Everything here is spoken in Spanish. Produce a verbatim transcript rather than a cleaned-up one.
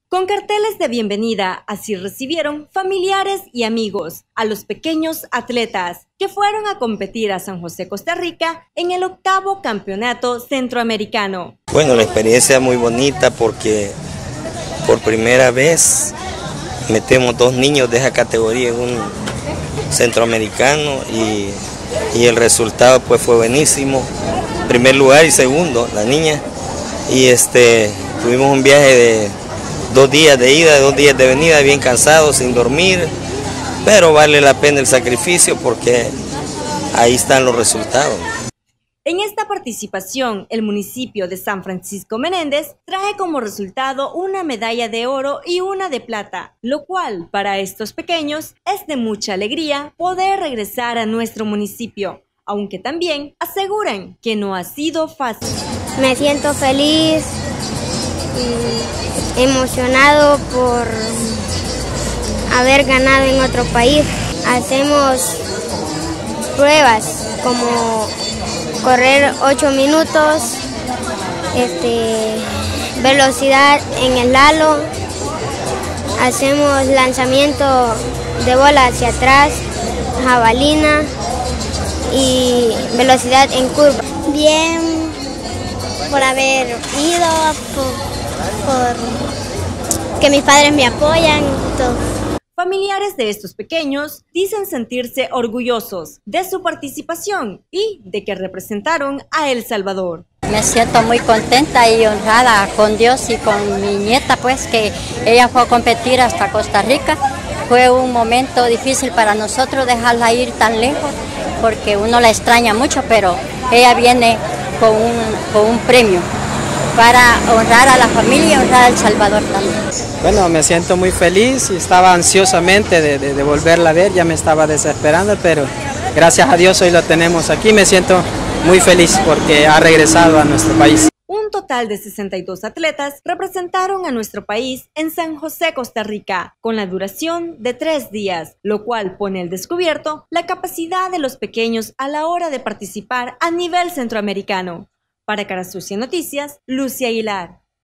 Con carteles de bienvenida, así recibieron familiares y amigos a los pequeños atletas que fueron a competir a San José, Costa Rica, en el octavo campeonato centroamericano. Bueno, la experiencia es muy bonita porque por primera vez metemos dos niños de esa categoría en un centroamericano y, y el resultado pues fue buenísimo. Primer lugar y segundo, la niña. Y este, tuvimos un viaje de dos días de ida, dos días de venida, bien cansados, sin dormir, pero vale la pena el sacrificio porque ahí están los resultados. En esta participación, el municipio de San Francisco Menéndez trae como resultado una medalla de oro y una de plata, lo cual para estos pequeños es de mucha alegría poder regresar a nuestro municipio, aunque también aseguran que no ha sido fácil. Me siento feliz y emocionado por haber ganado en otro país. Hacemos pruebas como correr ocho minutos, este, velocidad en el halo, hacemos lanzamiento de bola hacia atrás, jabalina y velocidad en curva. Bien, por haber ido, por, por que mis padres me apoyan y todo. Familiares de estos pequeños dicen sentirse orgullosos de su participación y de que representaron a El Salvador. Me siento muy contenta y honrada con Dios y con mi nieta, pues que ella fue a competir hasta Costa Rica. Fue un momento difícil para nosotros dejarla ir tan lejos, porque uno la extraña mucho, pero ella viene con un, con un premio para honrar a la familia y honrar a El Salvador también. Bueno, me siento muy feliz y estaba ansiosamente de, de, de volverla a ver, ya me estaba desesperando, pero gracias a Dios hoy lo tenemos aquí. Me siento muy feliz porque ha regresado a nuestro país. Un total de sesenta y dos atletas representaron a nuestro país en San José, Costa Rica, con la duración de tres días, lo cual pone al descubierto la capacidad de los pequeños a la hora de participar a nivel centroamericano. Para Cara Sucia Noticias, Lucia Aguilar.